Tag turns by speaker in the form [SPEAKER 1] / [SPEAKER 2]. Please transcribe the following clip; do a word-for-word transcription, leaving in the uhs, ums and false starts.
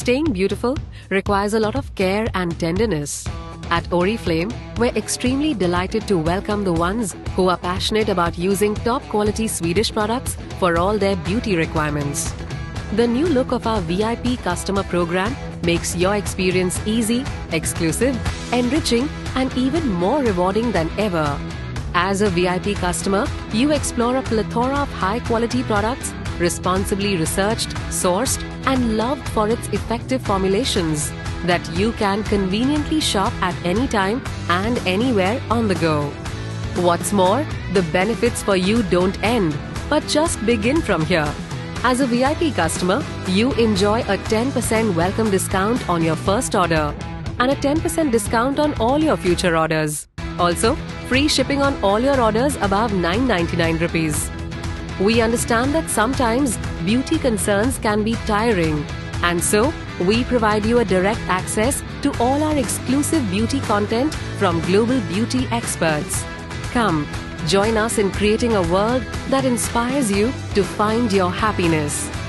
[SPEAKER 1] Staying beautiful requires a lot of care and tenderness. At Oriflame, we're extremely delighted to welcome the ones who are passionate about using top-quality Swedish products for all their beauty requirements. The new look of our V I P customer program makes your experience easy, exclusive, enriching, and even more rewarding than ever. As a V I P customer, you explore a plethora of high-quality products, responsibly researched, sourced, and loved for its effective formulations that you can conveniently shop at any time and anywhere on the go. What's more, the benefits for you don't end, but just begin from here. As a V I P customer, you enjoy a ten percent welcome discount on your first order and a ten percent discount on all your future orders. Also, free shipping on all your orders above nine ninety-nine rupees. We understand that sometimes beauty concerns can be tiring, and so we provide you a direct access to all our exclusive beauty content from global beauty experts. Come, join us in creating a world that inspires you to find your happiness.